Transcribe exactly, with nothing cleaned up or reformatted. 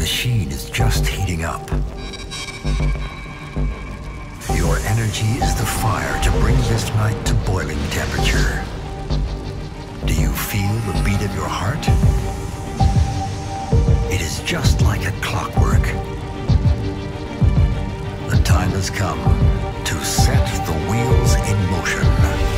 machine is just heating up. Your energy is the fire to bring this night to boiling temperature. Do you feel the beat of your heart? It is just like a clockwork. The time has come to set the wheels in motion.